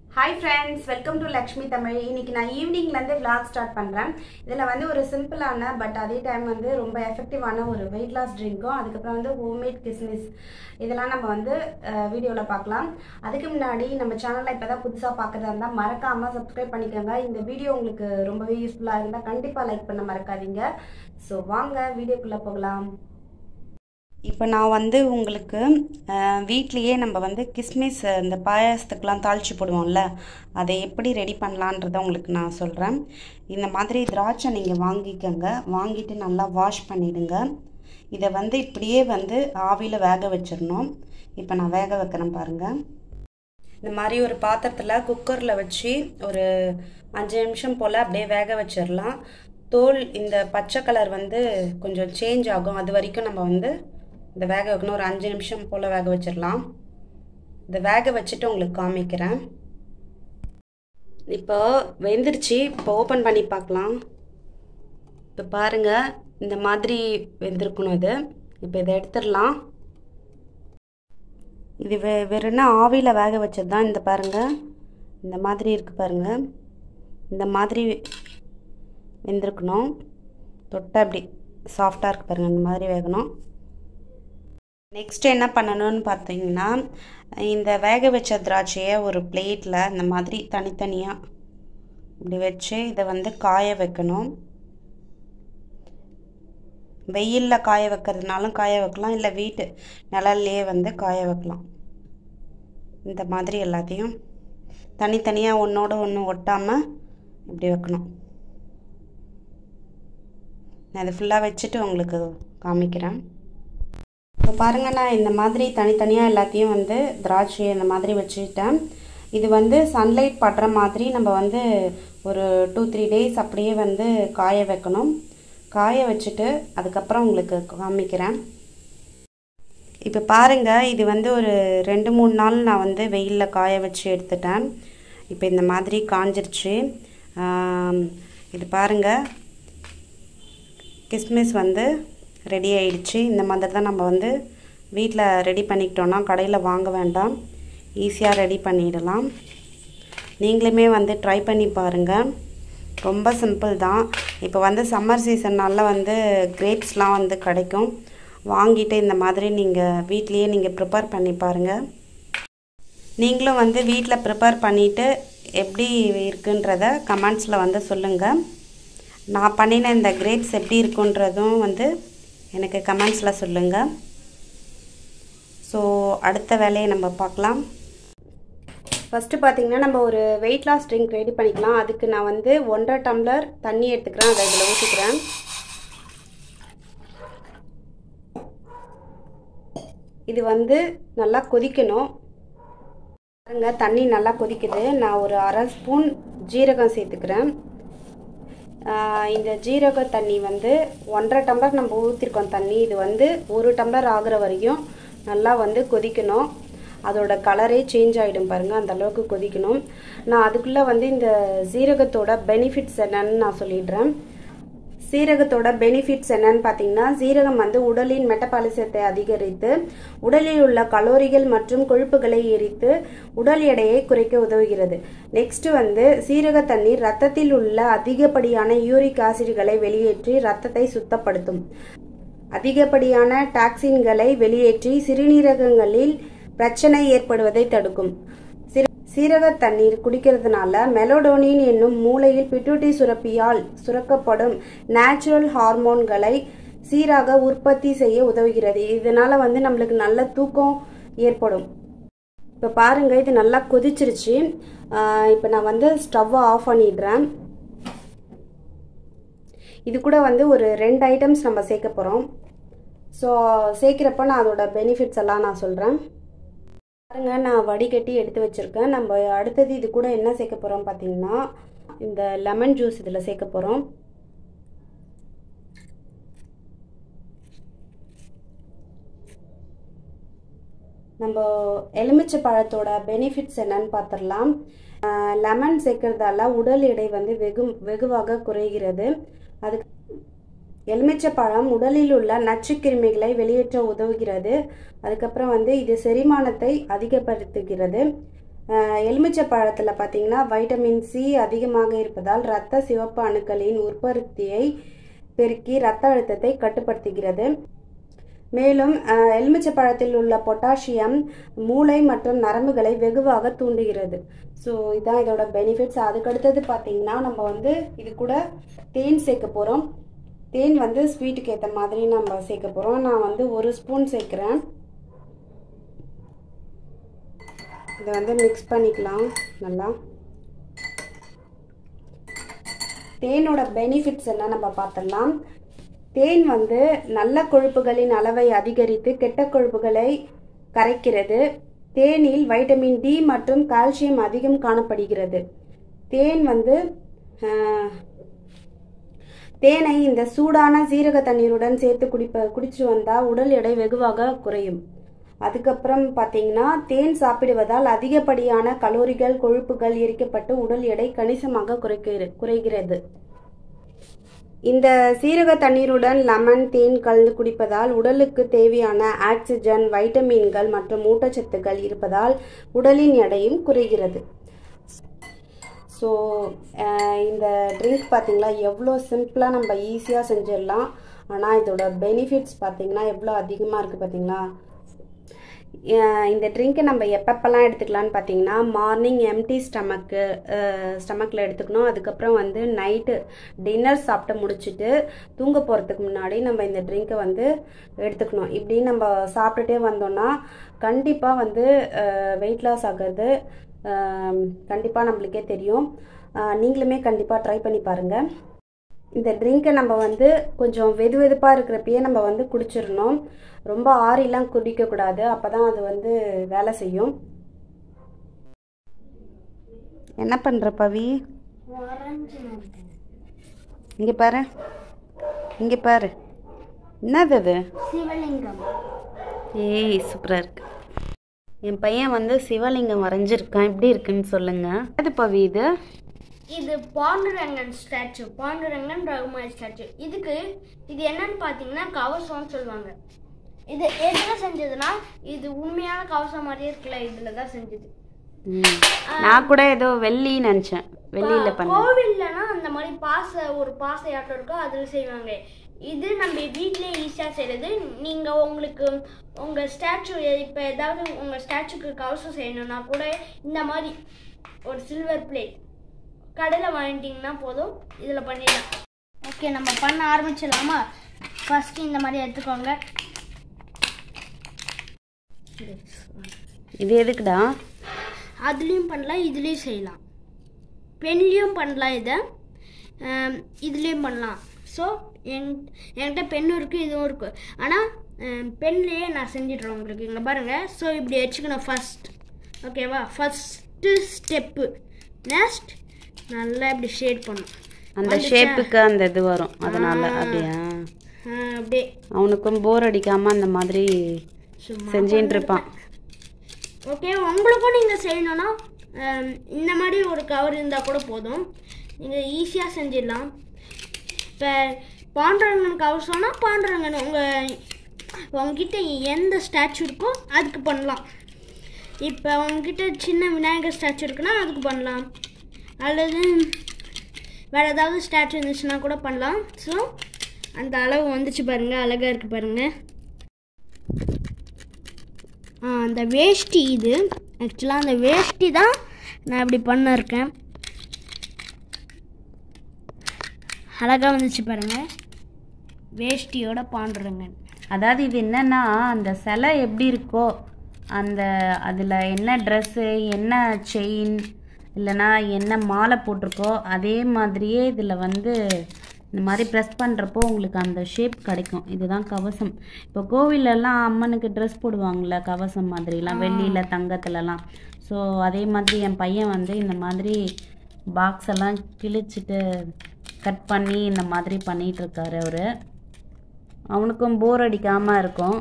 Hi friends, welcome to Lakshmi Tamil. இன்னைக்கு நான் ஈவினிங்ல இருந்து vlog ஸ்டார்ட் பண்றேன். இதல வந்து ஒரு சிம்பிளான பட் அதே டைம் வந்து ரொம்ப எஃபெக்டிவான ஒரு weight loss ட்ரிங்க்கும் அதுக்கு அப்புறம் வந்து ஹோம்மேட் கிஸ்மிஸ் இதெல்லாம் நம்ம வந்து வீடியோல பார்க்கலாம். அதுக்கு முன்னாடி நம்ம சேனலை இப்பதான் புதுசா பார்க்கறதா இருந்தா மறக்காம Subscribe பண்ணிக்கங்க. இந்த வீடியோ உங்களுக்கு ரொம்பவே யூஸ்ஃபுல்லா இருந்தா கண்டிப்பா லைக் பண்ண மறக்காதீங்க. சோ வாங்க வீடியோக்குள்ள போகலாம். இப்போ நான் வந்து உங்களுக்கு வீட்லயே நம்ம வந்து கிஸ்மிஸ் இந்த பாயாசத்துக்குலாம் தாளிச்சு போடுவோம்ல அதை எப்படி ரெடி பண்ணலான்றதை உங்களுக்கு நான் சொல்கிறேன். இந்த மாதிரி திராட்சை நீங்கள் வாங்கிக்கங்க. வாங்கிட்டு நல்லா வாஷ் பண்ணிடுங்க. இதை வந்து இப்படியே வந்து ஆவியில் வேக வச்சிடணும். இப்போ நான் வேக வைக்கிறேன் பாருங்கள். இந்த மாதிரி ஒரு பாத்திரத்தில் குக்கரில் வச்சு ஒரு 5 நிமிஷம் போல் அப்படியே வேக வச்சிடலாம். தோல் இந்த பச்சை கலர் வந்து கொஞ்சம் சேஞ்ச் ஆகும். அது வரைக்கும் நம்ம வந்து இந்த வேக வைக்கணும். ஒரு 5 நிமிஷம் போல் வேக வச்சிடலாம். இந்த வேக வச்சுட்டு உங்களுக்கு காமிக்கிறேன். இப்போ வெந்துருச்சு. இப்போ ஓப்பன் பண்ணி பார்க்கலாம். இப்போ பாருங்கள் இந்த மாதிரி வெந்திருக்கணும் இது. இப்போ இதை எடுத்துடலாம். இது வெறும்னா ஆவியில் வேக வச்சது தான். இந்த பாருங்கள் இந்த மாதிரி இருக்குது பாருங்கள். இந்த மாதிரி வெந்திருக்கணும். தொட்டை அப்படி சாஃப்டாக இருக்குது பாருங்கள். இந்த மாதிரி வேகணும். நெக்ஸ்ட் என்ன பண்ணணும்னு பார்த்தீங்கன்னா இந்த வேக வச்ச திராட்சையை ஒரு பிளேட்டில் இந்த மாதிரி தனித்தனியாக இப்படி வச்சு இதை வந்து காய வைக்கணும். வெயிலில் காய வைக்கிறதுனாலும் காய வைக்கலாம், இல்லை வீட்டு நிழல்லையே வந்து காய வைக்கலாம். இந்த மாதிரி எல்லாத்தையும் தனித்தனியாக ஒன்றோட ஒன்று ஒட்டாமல் இப்படி வைக்கணும். நான் இதை ஃபுல்லாக வச்சுட்டு உங்களுக்கு காமிக்கிறேன். இப்போ பாருங்கள், நான் இந்த மாதிரி தனித்தனியாக எல்லாத்தையும் வந்து திராட்சையை இந்த மாதிரி வச்சுக்கிட்டேன். இது வந்து சன்லைட் படுற மாதிரி நம்ம வந்து ஒரு 2-3 டேஸ் அப்படியே வந்து காய வைக்கணும். காய வச்சுட்டு அதுக்கப்புறம் உங்களுக்கு காமிக்கிறேன். இப்போ பாருங்கள், இது வந்து ஒரு 2-3 நாள் நான் வந்து வெயிலில் காய வச்சு எடுத்துட்டேன். இப்போ இந்த மாதிரி காஞ்சிருச்சு. இது பாருங்கள், கிஸ்மிஸ் வந்து ரெடி ஆயிடுச்சு. இந்த மாதிரி தான் நம்ம வந்து வீட்டில் ரெடி பண்ணிக்கிட்டோன்னா கடையில் வாங்க வேண்டாம், ஈஸியாக ரெடி பண்ணிடலாம். நீங்களுமே வந்து ட்ரை பண்ணி பாருங்கள். ரொம்ப சிம்பிள் தான். இப்போ வந்து சம்மர் சீசன்னால் வந்து கிரேப்ஸ்லாம் வந்து கிடைக்கும். வாங்கிட்டு இந்த மாதிரி நீங்கள் வீட்லேயே நீங்கள் ப்ரிப்பேர் பண்ணி பாருங்கள். நீங்களும் வந்து வீட்டில் ப்ரிப்பேர் பண்ணிவிட்டு எப்படி இருக்குன்றத கமெண்ட்ஸில் வந்து சொல்லுங்கள். நான் பண்ணின இந்த கிரேப்ஸ் எப்படி இருக்குன்றதும் வந்து எனக்கு கமெண்ட்ஸில் சொல்லுங்கள். ஸோ அடுத்த வேலையை நம்ம பார்க்கலாம். ஃபஸ்ட்டு பார்த்திங்கன்னா நம்ம ஒரு வெயிட் லாஸ் ட்ரிங்க் ரெடி பண்ணிக்கலாம். அதுக்கு நான் வந்து 1.5 டம்ளர் தண்ணி எடுத்துக்கிறேன். அதை இதில் ஊற்றிக்கிறேன். இது வந்து நல்லா கொதிக்கணும். பாருங்க, தண்ணி நல்லா கொதிக்குது. நான் ஒரு 1/2 ஸ்பூன் ஜீரகம் சேர்த்துக்கிறேன். இந்த ஜீரக தண்ணி வந்து 1.5 டம்ளர் நம்ம ஊற்றிருக்கோம் தண்ணி. இது வந்து 1 டம்ளர் ஆகிற வரையும் நல்லா வந்து கொதிக்கணும். அதோட கலரே சேஞ்ச் ஆகிடும் பாருங்கள், அந்த அளவுக்கு கொதிக்கணும். நான் அதுக்குள்ளே வந்து இந்த ஜீரகத்தோட பெனிஃபிட்ஸ் என்னன்னு நான் சொல்லிடுறேன். சீரகத்தோட பெனிஃபிட்ஸ் என்னன்னு பார்த்தீங்கன்னா, சீரகம் வந்து உடலின் மெட்டபாலிசத்தை அதிகரித்து உடலில் உள்ள கலோரிகள் மற்றும் கொழுப்புகளை எரித்து உடல் எடையை குறைக்க உதவுகிறது. நெக்ஸ்ட் வந்து சீரக தண்ணீர் ரத்தத்தில் உள்ள அதிகப்படியான யூரிக் ஆசிட்களை வெளியேற்றி ரத்தத்தை சுத்தப்படுத்தும். அதிகப்படியான டாக்சின்களை வெளியேற்றி சிறுநீரகங்களில் பிரச்சனை ஏற்படுவதை தடுக்கும். சீரக தண்ணீர் குடிக்கிறதுனால மெலடோனின் என்னும் மூளையில் பிட்யூட்டரி சுரப்பியால் சுரக்கப்படும் நேச்சுரல் ஹார்மோன்களை சீராக உற்பத்தி செய்ய உதவுகிறது. இதனால வந்து நம்மளுக்கு நல்ல தூக்கம் ஏற்படும். இப்போ பாருங்க, இது நல்லா கொதிச்சிருச்சு. இப்போ நான் வந்து ஸ்டவ்வை ஆஃப் பண்ணிடுறேன். இது கூட வந்து ஒரு 2 ஐட்டம்ஸ் நம்ம சேர்க்க போகிறோம். ஸோ சேர்க்குறப்ப நான் அதோட பெனிஃபிட்ஸ் எல்லாம் நான் சொல்கிறேன். பாருங்க, நான் வடிகட்டி எடுத்து வச்சுருக்கேன். நம்ம அடுத்தது இது கூட என்ன சேர்க்க போகிறோம் பார்த்தீங்கன்னா, இந்த லெமன் ஜூஸ் இதில் சேர்க்க போகிறோம். நம்ம எலுமிச்சை பழத்தோட பெனிஃபிட்ஸ் என்னன்னு பார்த்துடலாம். லெமன் சேர்க்கறதால உடல் எடை வந்து வெகுவாக குறைகிறது. அதுக்கு எலுமிச்சை பழம் உடலில் உள்ள நச்சுக்கிருமிகளை வெளியேற்ற உதவுகிறது. அதுக்கப்புறம் வந்து இது செரிமானத்தை அதிகப்படுத்துகிறது. எலுமிச்சை பழத்தில் பார்த்தீங்கன்னா வைட்டமின் சி அதிகமாக இருப்பதால் இரத்த சிவப்பு அணுக்களின் உற்பத்தியை பெருக்கி இரத்த அழுத்தத்தை கட்டுப்படுத்துகிறது. மேலும் எலுமிச்சை பழத்தில் உள்ள பொட்டாசியம் மூளை மற்றும் நரம்புகளை வெகுவாக தூண்டுகிறது. ஸோ இதான் இதோட பெனிஃபிட்ஸ். அதுக்கடுத்தது பார்த்தீங்கன்னா நம்ம வந்து இது கூட தேன் சேர்க்க போகிறோம். தேன் வந்து ஸ்வீட்டுக்கு ஏற்ற மாதிரி நம்ம சேர்க்க போகிறோம். நான் வந்து 1 ஸ்பூன் சேர்க்குறேன். இதை வந்து மிக்ஸ் பண்ணிக்கலாம் நல்லா. தேனோட பெனிஃபிட்ஸ் என்ன நம்ம பார்த்துடலாம். தேன் வந்து நல்ல கொழுப்புகளின் அளவை அதிகரித்து கெட்ட கொழுப்புகளை கரைக்கிறது. தேனில் வைட்டமின் டி மற்றும் கால்சியம் அதிகம் காணப்படுகிறது. தேனை இந்த சூடான சீரக தண்ணீருடன் சேர்த்து குடிச்சு வந்தால் உடல் எடை வெகுவாக குறையும். அதுக்கப்புறம் பார்த்தீங்கன்னா தேன் சாப்பிடுவதால் அதிகப்படியான கலோரிகள் கொழுப்புகள் எரிக்கப்பட்டு உடல் எடை கணிசமாக குறைகிறது. இந்த சீரக தண்ணீருடன் லெமன் தேன் கலந்து குடிப்பதால் உடலுக்கு தேவையான ஆக்சிஜன் வைட்டமின்கள் மற்றும் ஊட்டச்சத்துக்கள் இருப்பதால் உடலின் எடையும் குறைகிறது. ஸோ இந்த ட்ரிங்க் பார்த்தீங்களா எவ்வளோ சிம்பிளாக நம்ம ஈஸியாக செஞ்சிடலாம். ஆனால் இதோட பெனிஃபிட்ஸ் பார்த்தீங்கன்னா எவ்வளோ அதிகமாக இருக்குது பார்த்தீங்களா. இந்த ட்ரிங்க்கை நம்ம எப்பப்பெல்லாம் எடுத்துக்கலான்னு பார்த்தீங்கன்னா மார்னிங் எம்டி ஸ்டமக்கில் எடுத்துக்கணும். அதுக்கப்புறம் வந்து நைட்டு டின்னர் சாப்பிட்டு முடிச்சுட்டு தூங்க போகிறதுக்கு முன்னாடி நம்ம இந்த ட்ரிங்க்கை வந்து எடுத்துக்கணும். இப்படி நம்ம சாப்பிட்டுட்டே வந்தோம்னா கண்டிப்பாக வந்து வெயிட் லாஸ் ஆகிறது கண்டிப்பாக நம்மளுக்கே தெரியும். நீங்களுமே கண்டிப்பாக ட்ரை பண்ணி பாருங்கள். இந்த ட்ரிங்க்கை நம்ம வந்து கொஞ்சம் வெதுவெதுப்பாக இருக்கிறப்பயே நம்ம வந்து குடிச்சிடணும். ரொம்ப ஆறிலாம் குடிக்கக்கூடாது. அப்போ தான் அது வந்து வேலை செய்யும். என்ன பண்ணுற பவி? இங்கே பாரு, இங்கே பாரு. என்னது அது? சிவலிங்கம். ஏய் சூப்பராக இருக்கு. என் பையன் வந்து சிவலிங்கம் வரைஞ்சிருக்கான். எப்படி இருக்குன்னு சொல்லுங்க. அது பவி இது பாண்டுரங்கன் ஸ்டாச்சு, பாண்டுரங்கன் ரகுமாரி ஸ்டாச்சு. இது என்னன்னு பார்த்தீங்கன்னா கவசம்னு சொல்லுவாங்க. இது எதுல செஞ்சதுன்னா இது உண்மையான கவசம் மாதிரியே இருக்குல்ல, இதுல தான் செஞ்சது. நான் கூட ஏதோ வெள்ளி நினைச்சேன். வெள்ளியில பண்ண கோவில்லனா அந்த மாதிரி ஒரு பாசையாட்டம் இருக்கும், அதுல செய்வாங்க. இது நம்ம வீட்லயே ஈஸியா செய்யறது. நீங்க உங்க ஸ்டாச்சு இப்ப ஏதாவது உங்க ஸ்டாச்சுக்கு கவசம் செய்யணும்னா கூட இந்த மாதிரி ஒரு சில்வர் பிளேட் கடையில் வாங்கிட்டீங்கன்னா போதும், இதில் பண்ணிடலாம். ஓகே, நம்ம பண்ண ஆரம்பிச்சிடலாமா? ஃபர்ஸ்ட் இந்த மாதிரி எடுத்துக்கோங்க. இது எதுக்குடா? அதுலேயும் பண்ணலாம், இதுலேயும் செய்யலாம். பென்லேயும் பண்ணலாம், இதுலேயும் பண்ணலாம். ஸோ என்கிட்ட பென்னும் இருக்குது, இதுவும் இருக்குது. ஆனால் பென்லேயே நான் செஞ்சிடுறேன் உங்களுக்கு. இங்கே பாருங்கள். ஸோ இப்படி வச்சுக்கணும் ஃபர்ஸ்ட். ஓகேவா? First step. நெக்ஸ்ட் நல்லா இப்படி ஷேட் பண்ணும். அந்த ஷேப்புக்கு அந்த இது வரும். அதனால அப்படியே அவனுக்கும் போர் அடிக்காமல் அந்த மாதிரி செஞ்சுட்டு இருப்பான். ஓகே, உங்களுக்கும் நீங்கள் செய்யணும்னா இந்த மாதிரி ஒரு கவர் இருந்தால் கூட போதும், நீங்கள் ஈஸியாக செஞ்சிடலாம். இப்போ பாண்டுரங்கன் கவர் சொன்னால் பாண்டுரங்கன் உங்ககிட்ட எந்த ஸ்டாச்சு இருக்கோ அதுக்கு பண்ணலாம். இப்போ உங்ககிட்ட சின்ன விநாயகர் ஸ்டாச்சு இருக்குன்னா அதுக்கு பண்ணலாம், அல்லது வேறு ஏதாவது ஸ்டாச்சு இருந்துச்சுன்னா கூட பண்ணலாம். ஸோ அந்த அளவு வந்துச்சு பாருங்கள், அழகாக இருக்குது பாருங்கள். அந்த வேஷ்டி இது ஆக்சுவலாக அந்த வேஷ்டி தான் நான் இப்படி பண்ணிருக்கேன். அழகாக வந்துச்சு பாருங்கள், வேஷ்டியோட பாண்டுரங்கன். அதாவது இது என்னன்னா அந்த சிலை எப்படி இருக்கோ அதில் என்ன ட்ரெஸ்ஸு என்ன செயின் இல்லைனா என்ன மாலை போட்டிருக்கோ அதே மாதிரியே இதில் வந்து இந்த மாதிரி ப்ரெஸ் பண்ணுறப்போ உங்களுக்கு அந்த ஷேப் கிடைக்கும். இதுதான் கவசம். இப்போ கோவிலெல்லாம் அம்மனுக்கு ட்ரெஸ் போடுவாங்கள்ல கவசம் மாதிரிலாம், வெள்ளியில் தங்கத்துலலாம். ஸோ அதே மாதிரி என் பையன் வந்து இந்த மாதிரி பாக்ஸ் எல்லாம் கிழிச்சிட்டு கட் பண்ணி இந்த மாதிரி பண்ணிகிட்ருக்காரு. அவனுக்கும் போர் அடிக்காமல் இருக்கும்.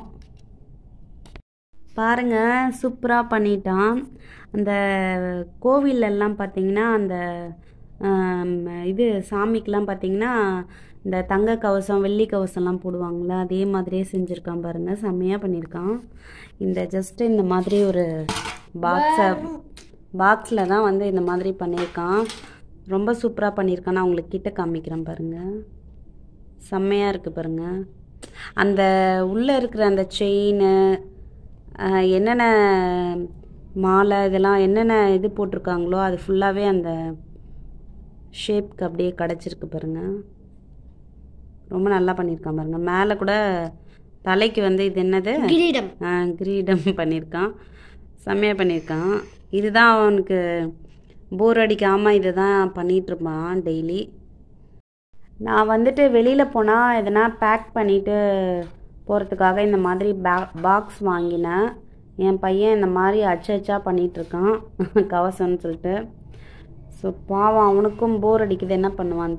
பாருங்கள், சூப்பராக பண்ணிட்டான். அந்த கோவிலெல்லாம் பார்த்திங்கன்னா அந்த இது சாமிக்கெலாம் பார்த்திங்கன்னா இந்த தங்க கவசம் வெள்ளி கவசம்லாம் போடுவாங்களே அதே மாதிரியே செஞ்சுருக்கான் பாருங்கள், செம்மையாக பண்ணியிருக்கான். இந்த ஜஸ்ட்டு இந்த மாதிரி ஒரு பாக்ஸை பாக்ஸில் தான் வந்து இந்த மாதிரி பண்ணியிருக்கான். ரொம்ப சூப்பராக பண்ணியிருக்கான். நான் உங்களுக்கு கிட்ட காமிக்கிறேன் பாருங்கள். செம்மையாக இருக்குது பாருங்கள். அந்த உள்ளே இருக்கிற அந்த செயின், என்னென்ன மாலை, இதெல்லாம் என்னென்ன இது போட்டிருக்காங்களோ அது ஃபுல்லாகவே அந்த ஷேப்க்கு அப்படியே கிடச்சிருக்கு பாருங்கள். ரொம்ப நல்லா பண்ணியிருக்கான் பாருங்கள். மேலே கூட தலைக்கு வந்து இது என்னது கிரீடம் கிரீடம் பண்ணியிருக்கான். செம்மையாக பண்ணியிருக்கான். இதுதான் அவனுக்கு போர் அடிக்காமல் இதை தான் பண்ணிகிட்ருப்பான் டெய்லி. நான் வந்துட்டு வெளியில் போனால் எதனா பேக் பண்ணிவிட்டு போகிறதுக்காக இந்த மாதிரி பாக்ஸ் வாங்கினேன். என் பையன் இந்த மாதிரி அச்சா பண்ணிகிட்ருக்கான் கவசம்னு சொல்லிட்டு. ஸோ பாவம், அவனுக்கும் போர் அடிக்குது, என்ன பண்ணுவான்?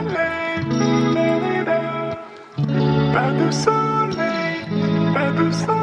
அந்த